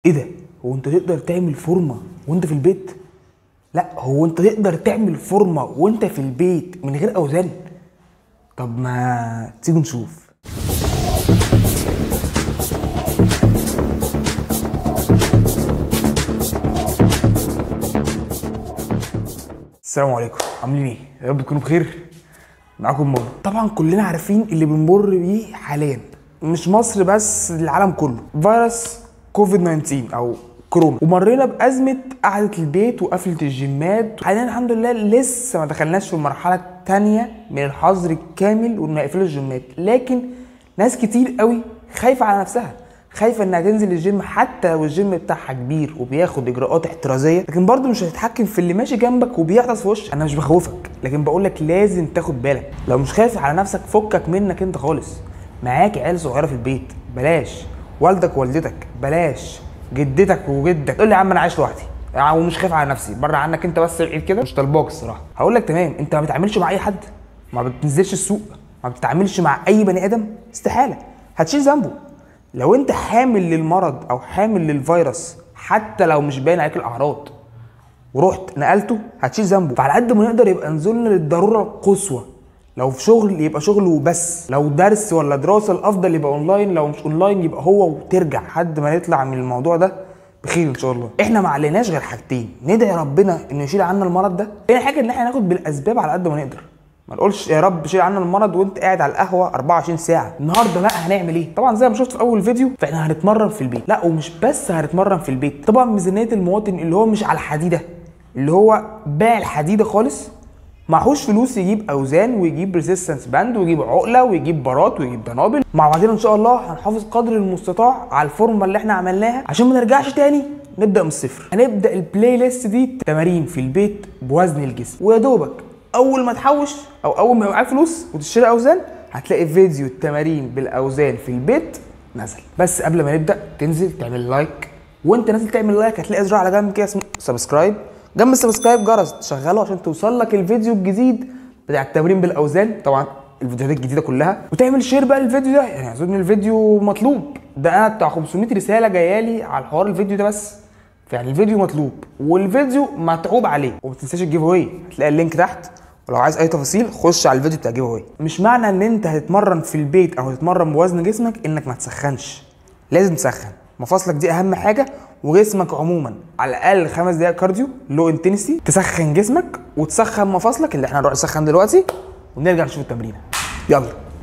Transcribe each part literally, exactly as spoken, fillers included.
ايه ده؟ هو انت تقدر تعمل فورمه وانت في البيت؟ لا، هو انت تقدر تعمل فورمه وانت في البيت من غير اوزان؟ طب ما تيجي نشوف. السلام عليكم، عاملين ايه؟ يا رب تكونوا بخير. معاكم مر. طبعا كلنا عارفين اللي بنمر بيه حاليا، مش مصر بس، العالم كله، فيروس كوفيد تسعتاشر او كورونا. ومرينا بازمه قعده البيت وقفله الجيمات. حاليا الحمد لله لسه ما دخلناش في المرحله الثانيه من الحظر الكامل وان يقفلوا الجيمات، لكن ناس كتير قوي خايفه على نفسها، خايفه انها تنزل الجيم حتى لو الجيم بتاعها كبير وبياخد اجراءات احترازيه، لكن برضه مش هتتحكم في اللي ماشي جنبك وبيعطس في وشك. انا مش بخوفك، لكن بقول لك لازم تاخد بالك. لو مش خايف على نفسك فكك منك انت خالص. معاك عيال صغيره في البيت، بلاش والدك ووالدتك، بلاش جدتك وجدك. تقول لي يا عم انا عايش لوحدي ومش خايف على نفسي، بره عنك انت بس بعيد كده، مش طالباك الصراحه. هقول لك تمام، انت ما بتتعاملش مع اي حد، ما بتنزلش السوق، ما بتتعاملش مع اي بني ادم، استحاله هتشيل ذنبه. لو انت حامل للمرض او حامل للفيروس حتى لو مش باين عليك الاعراض ورحت نقلته، هتشيل ذنبه. فعلى قد ما نقدر يبقى نزولنا للضروره القصوى. لو في شغل يبقى شغل وبس، لو درس ولا دراسه الافضل يبقى اونلاين، لو مش اونلاين يبقى هو وترجع لحد ما نطلع من الموضوع ده بخير ان شاء الله. احنا ما عليناش غير حاجتين، ندعي ربنا انه يشيل عنا المرض ده. تاني حاجه ان احنا ناخد بالاسباب على قد ما نقدر، ما نقولش يا رب شيل عنا المرض وانت قاعد على القهوه اربعة وعشرين ساعه. النهارده بقى هنعمل ايه؟ طبعا زي ما شفت في اول فيديو، فاحنا هنتمرن في البيت. لا ومش بس هنتمرن في البيت، طبعا ميزانيه المواطن اللي هو مش على الحديده، اللي هو باع الحديده خالص، معهوش فلوس يجيب اوزان ويجيب ريزيستنس باند ويجيب عقله ويجيب بارات ويجيب دنابل. مع بعضنا ان شاء الله هنحافظ قدر المستطاع على الفورمه اللي احنا عملناها عشان ما نرجعش تاني نبدا من الصفر. هنبدا البلاي ليست دي تمارين في البيت بوزن الجسم، ويا دوبك اول ما تحوش او اول ما يبقى معاك فلوس وتشتري اوزان هتلاقي فيديو التمارين بالاوزان في البيت نزل. بس قبل ما نبدا تنزل تعمل لايك، وانت نازل تعمل لايك هتلاقي زرار على جنب كده اسمه سبسكرايب، جنب السبسكرايب جرس تشغله عشان توصل لك الفيديو الجديد بتاع التمرين بالاوزان، طبعا الفيديوهات الجديده كلها. وتعمل شير بقى للفيديو ده، يعني اظن الفيديو مطلوب، ده انا بتاع خمسمية رساله جايه لي على الحوار الفيديو ده بس، يعني الفيديو مطلوب والفيديو متعوب عليه. وما تنساش الجيف اواي، هتلاقي اللينك تحت، ولو عايز اي تفاصيل خش على الفيديو بتاع الجيف اواي. مش معنى ان انت هتتمرن في البيت او هتتمرن بوزن جسمك انك ما تسخنش، لازم تسخن. مفاصلك دي اهم حاجه، وجسمك عموما على الاقل خمس دقائق كارديو لو انتنسي، تسخن جسمك وتسخن مفاصلك اللي احنا هنروح نسخن دلوقتي، ونرجع نشوف التمرين. يلا.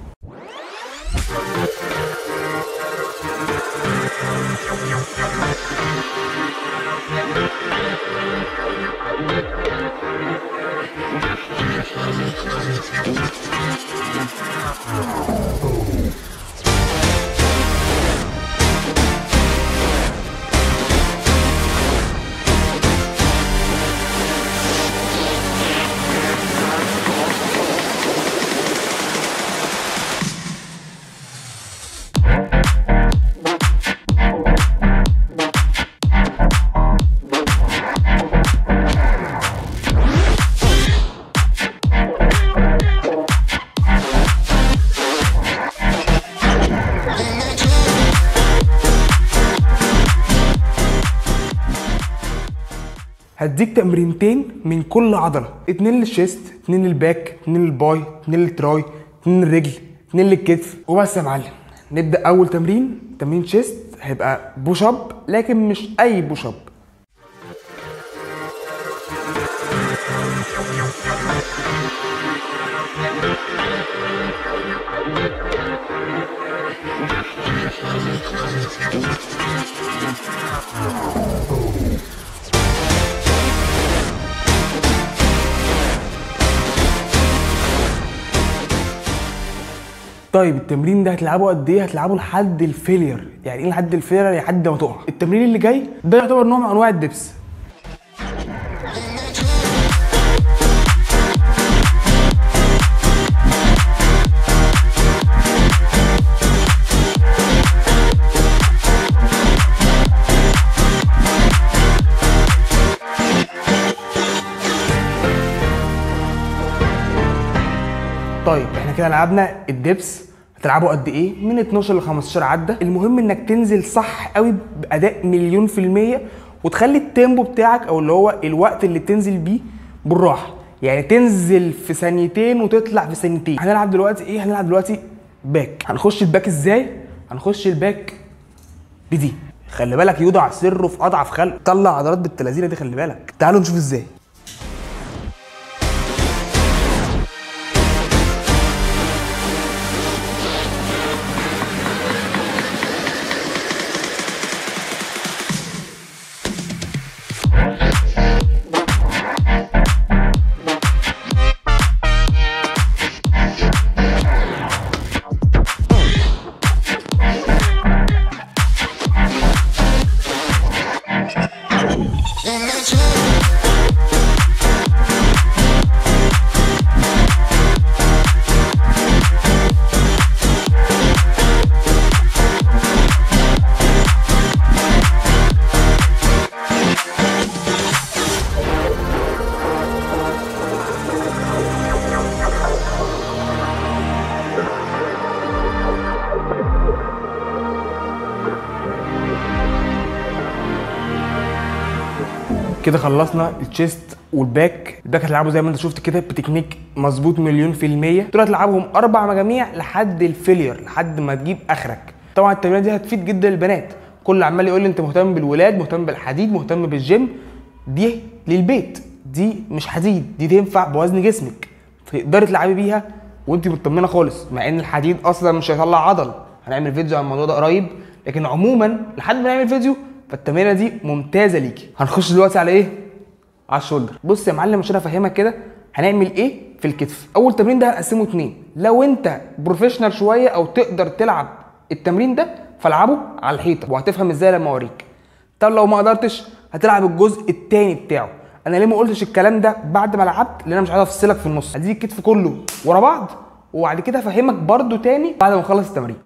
هديك تمرينتين من كل عضله، اتنين للشيست، اتنين للباك، اتنين للباي، اتنين للتراي، اتنين للرجل، اتنين للكتف، وبس يا معلم. نبدا اول تمرين، تمرين شيست، هيبقى بوش اب، لكن مش اي بوش اب. طيب التمرين ده هتلعبه قد ايه؟ هتلعبه لحد الفيلير. يعني ايه لحد الفيلير؟ يعني لحد ما تقع. التمرين اللي جاي ده يعتبر نوع من انواع الدبس. طيب احنا كده لعبنا الدبس، هتلعبه قد ايه؟ من اتناشر ل خمستاشر عده. المهم انك تنزل صح قوي باداء مليون في الميه، وتخلي التيمبو بتاعك او اللي هو الوقت اللي تنزل بيه بالراحه، يعني تنزل في ثانيتين وتطلع في ثانيتين. هنلعب دلوقتي ايه؟ هنلعب دلوقتي باك. هنخش الباك ازاي؟ هنخش الباك بدي. خلي بالك يوضع سره في اضعف خلق، طلع عضلات بالتلازينه دي، خلي بالك. تعالوا نشوف ازاي. كده خلصنا التشيست والباك. الباك هتلعبه زي ما انت شفت كده بتكنيك مظبوط مليون في المية. دول هتلعبهم اربع مجاميع لحد الفيلير، لحد ما تجيب اخرك. طبعا التمرينه دي هتفيد جدا للبنات. كل عمال يقول لي انت مهتم بالولاد، مهتم بالحديد، مهتم بالجيم. دي للبيت، دي مش حديد، دي تنفع بوزن جسمك، تقدري تلعبي بيها وانت مطمنه خالص. مع ان الحديد اصلا مش هيطلع عضل، هنعمل فيديو عن الموضوع ده قريب. لكن عموما لحد ما نعمل فيديو فالتمرينه دي ممتازه ليكي. هنخش دلوقتي على ايه؟ على الشولدر. بص يا معلم عشان افهمك كده هنعمل ايه في الكتف. اول تمرين ده هنقسمه اتنين. لو انت بروفيشنال شويه او تقدر تلعب التمرين ده فالعبه على الحيطه وهتفهم ازاي لما اوريك. طب لو ما قدرتش هتلعب الجزء الثاني بتاعه. انا ليه ما قلتش الكلام ده بعد ما لعبت؟ لان انا مش عايز افصلك في النص. هديك الكتف كله ورا بعض وبعد كده افهمك برده تاني بعد ما اخلص التمرين.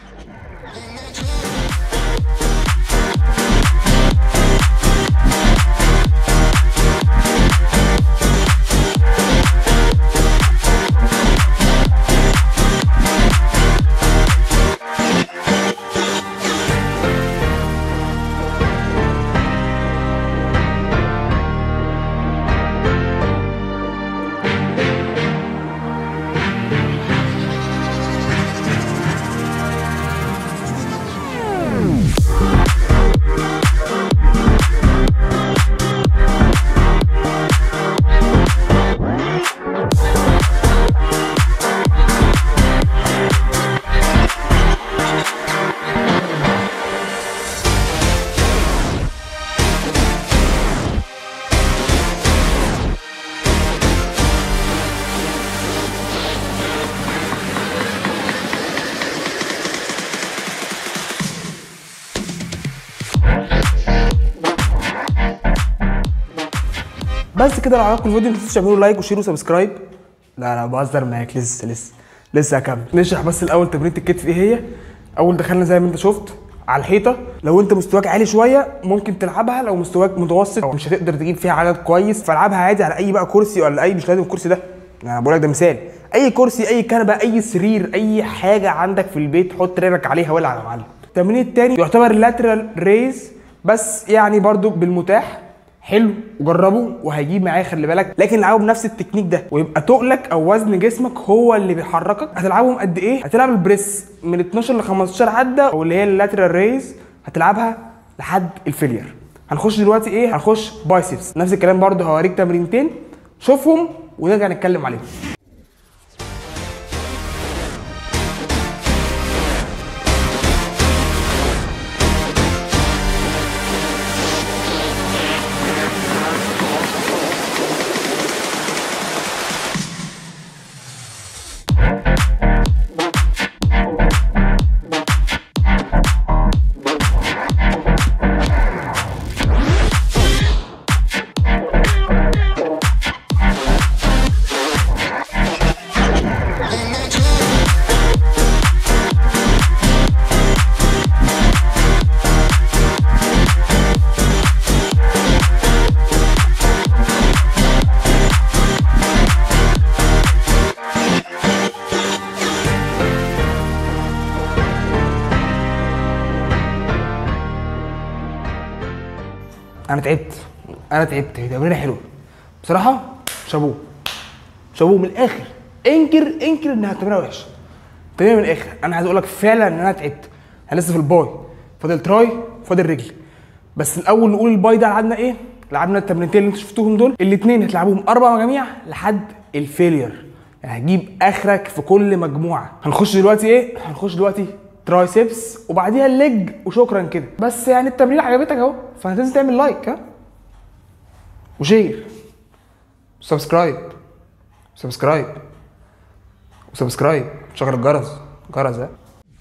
بس كده. لو عجبكم الفيديو ما تنسوش تعملوا لايك وشير وسبسكرايب. لا انا بهزر معاك، لسه لسه لسه هكمل. نشرح بس الاول تمرينه الكتف ايه هي. اول دخلنا زي ما انت شفت على الحيطه. لو انت مستواك عالي شويه ممكن تلعبها، لو مستواك متوسط او مش هتقدر تجيب فيها عدد كويس فالعبها عادي على اي بقى كرسي ولا اي، مش لازم الكرسي ده، انا بقول لك ده مثال. اي كرسي، اي كنبه، اي سرير، اي حاجه عندك في البيت حط رجلك عليها والعب يا معلم. التمرين الثاني يعتبر لاترال ريز، بس يعني برده بالمتاح. حلو وجربه وهيجيب معايا خلي بالك. لكن العبه بنفس التكنيك ده ويبقى تقلك او وزن جسمك هو اللي بيحركك. هتلعبهم قد ايه؟ هتلعب البريس من اتناشر ل خمستاشر عده او اللي هي اللاترال ريز، هتلعبها لحد الفيلير. هنخش دلوقتي ايه؟ هنخش بايسبس. نفس الكلام برده هوريك تمرينتين شوفهم ونرجع نتكلم عليهم. انا تعبت انا تعبت هي تمرينه حلوه بصراحه. شابوه شابوه من الاخر. انكر انكر انها تمرينه وحشه. تمرينه من الاخر. انا عايز اقول لك فعلا ان انا تعبت. انا لسه في الباي، فاضل تراي، فاضل رجل. بس الاول نقول الباي ده لعبنا ايه؟ لعبنا التمرينتين اللي انتوا شفتوهم دول، الاثنين هتلعبوهم اربع مجاميع لحد الفيلير، يعني هجيب اخرك في كل مجموعه. هنخش دلوقتي ايه؟ هنخش دلوقتي ترايسبس وبعديها الليج وشكرا كده. بس يعني التمرين عجبتك اهو، فهتنزل تعمل لايك ها وشير وسبسكرايب سبسكرايب وسبسكرايب شغل الجرس جرس ده.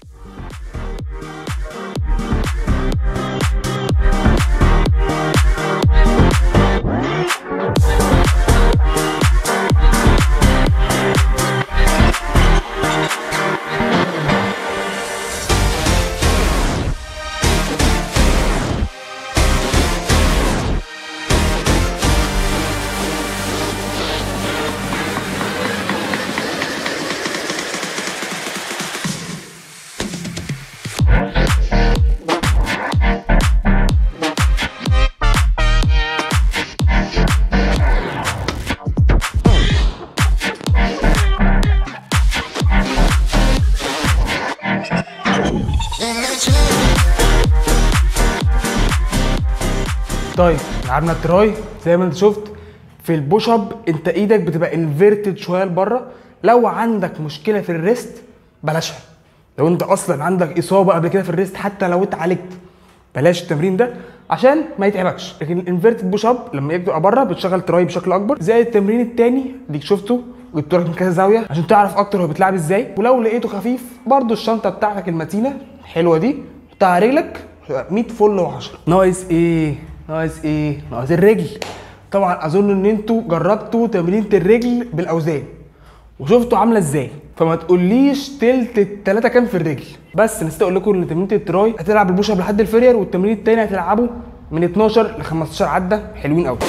طيب لعبنا التراي زي ما انت شفت. في البوش اب انت ايدك بتبقى انفيرتد شويه لبره. لو عندك مشكله في الريست بلاشها. لو انت اصلا عندك اصابه قبل كده في الريست، حتى لو اتعالجت بلاش التمرين ده عشان ما يتعبكش. لكن الانفيرتد بوش اب لما ايدك تبقى بره بتشغل تراي بشكل اكبر. زي التمرين الثاني ديك شفته وجبت لك من كذا زاويه عشان تعرف اكتر هو بيتلعب ازاي. ولو لقيته خفيف برده الشنطه بتاعتك المتينه الحلوه دي حطها على رجلك مية فل وعشرة. ناقص ايه؟ ناقص ايه؟ ناقص الرجل. طبعا اظن ان انتوا جربتوا تمرينة الرجل بالاوزان وشفتوا عامله ازاي، فما تقوليش تلت التلاته كام في الرجل. بس نسيت اقول لكم ان تمرينة التراي هتلعب البوش اب لحد الفيرير، والتمرين التاني هتلعبه من اتناشر ل خمستاشر عده حلوين قوي.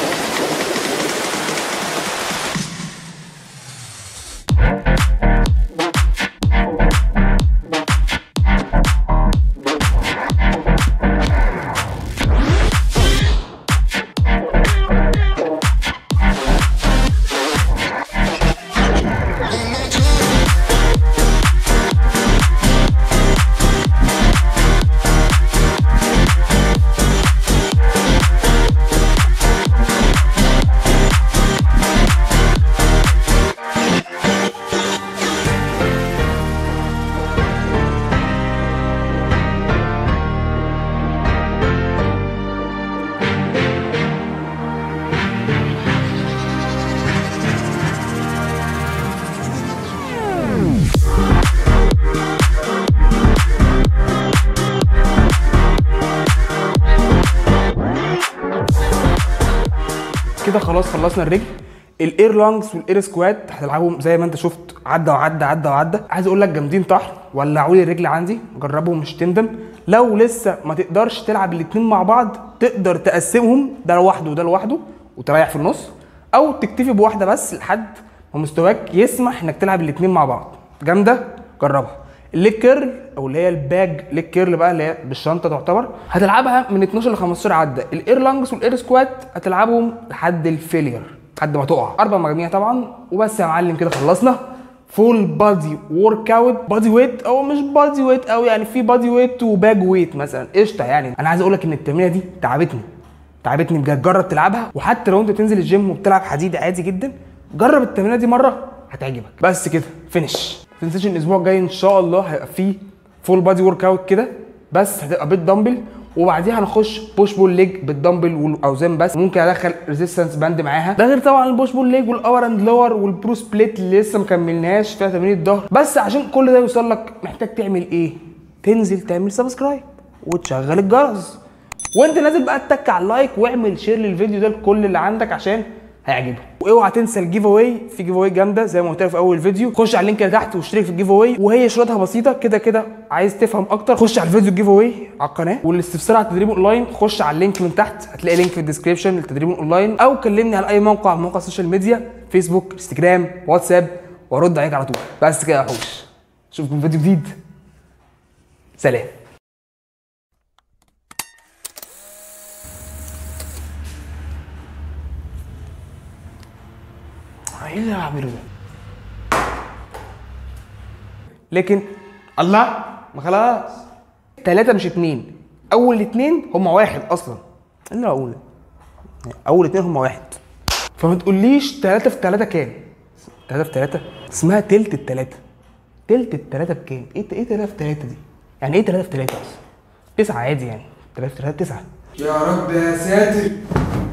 كده خلاص خلصنا الرجل. الاير لانجز والاير سكوات هتلعبهم زي ما انت شفت عدى وعدى عدى وعدى. عايز اقول لك جامدين طحن. ولعوا لي الرجل عندي، جربهم مش تندم. لو لسه ما تقدرش تلعب الاثنين مع بعض تقدر تقسمهم، ده لوحده وده لوحده وتريح في النص، او تكتفي بواحده بس لحد ما مستواك يسمح انك تلعب الاثنين مع بعض. جامده جربها. الليج كيرل او اللي هي الباج ليج كيرل بقى اللي هي بالشنطه تعتبر هتلعبها من اتناشر ل خمستاشر عده. الاير لانجز والاير سكوات هتلعبهم لحد الفيلير لحد ما تقع. اربع مجاميع طبعا وبس يا معلم. كده خلصنا فول بادي ورك اوت. بادي ويت او مش بادي ويت او يعني في بادي ويت وباج ويت مثلا قشطه. يعني انا عايز اقول لك ان التمرينه دي تعبتني تعبتني بجد. جرب تلعبها، وحتى لو انت بتنزل الجيم وبتلعب حديد عادي جدا جرب التمرينه دي مره هتعجبك. بس كده فينش. ما تنساش ان الاسبوع الجاي ان شاء الله هيبقى فيه فول بادي ورك اوت كده، بس هتبقى بالدمبل، وبعديها هنخش بوش بول ليج بالدمبل والاوزان بس. ممكن ادخل ريزيستنس باند معاها، ده غير طبعا البوش بول ليج والاور اند لور والبرو سبليت اللي لسه مكملناش فيها تمرين الظهر. بس عشان كل ده يوصل لك محتاج تعمل ايه؟ تنزل تعمل سبسكرايب وتشغل الجرس، وانت نازل بقى تتك على اللايك واعمل شير للفيديو ده لكل اللي عندك عشان هيعجبك. واوعى تنسى الجيف اواي. في جيف اواي جامده زي ما قلت لك في اول الفيديو. خش على اللينك اللي تحت واشترك في الجيف اواي، وهي شروطها بسيطه كده كده. عايز تفهم اكتر خش على الفيديو الجيف اواي على القناه. والاستفسار على التدريب اونلاين خش على اللينك من تحت، هتلاقي لينك في الديسكربشن للتدريب اونلاين، او كلمني على اي موقع من مواقع السوشيال ميديا، فيسبوك، انستجرام، واتساب، وارد عليك على طول. بس كده يا وحوش، اشوفكم في فيديو جديد. سلام. ايه اللي انا بعمله ده؟ لكن الله، ما خلاص تلاتة مش اتنين، اول اتنين هما واحد اصلا. ايه اللي بقوله؟ اول اتنين هما واحد. فما تقوليش تلاتة في تلاتة كام؟ تلاتة في تلاتة اسمها تلت التلاتة. تلت التلاتة بكام؟ ايه ايه تلاتة في تلاتة دي؟ يعني ايه تلاتة في تلاتة اصلا؟ تسعة عادي يعني، تلاتة في تلاتة تسعة. يا رب يا ساتر.